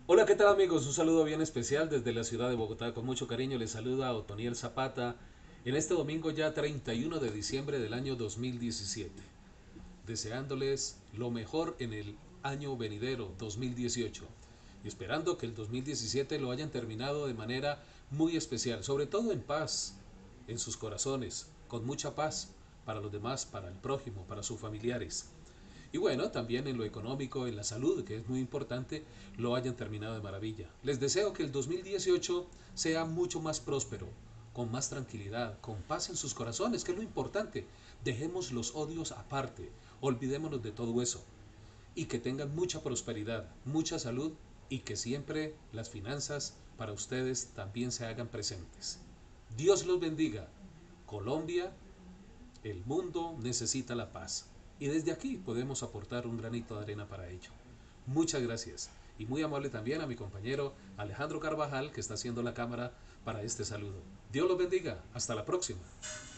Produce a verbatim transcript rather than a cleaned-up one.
Hola, ¿qué tal amigos? Un saludo bien especial desde la ciudad de Bogotá. Con mucho cariño les saluda Otoniel Zapata en este domingo ya treinta y uno de diciembre del año dos mil diecisiete. Deseándoles lo mejor en el año venidero dos mil dieciocho y esperando que el dos mil diecisiete lo hayan terminado de manera muy especial, sobre todo en paz, en sus corazones, con mucha paz para los demás, para el prójimo, para sus familiares. Y bueno, también en lo económico, en la salud, que es muy importante, lo hayan terminado de maravilla. Les deseo que el dos mil dieciocho sea mucho más próspero, con más tranquilidad, con paz en sus corazones, que es lo importante. Dejemos los odios aparte, olvidémonos de todo eso. Y que tengan mucha prosperidad, mucha salud y que siempre las finanzas para ustedes también se hagan presentes. Dios los bendiga. Colombia, el mundo necesita la paz y desde aquí podemos aportar un granito de arena para ello. Muchas gracias y muy amable también a mi compañero Alejandro Carvajal que está haciendo la cámara para este saludo. Dios los bendiga. Hasta la próxima.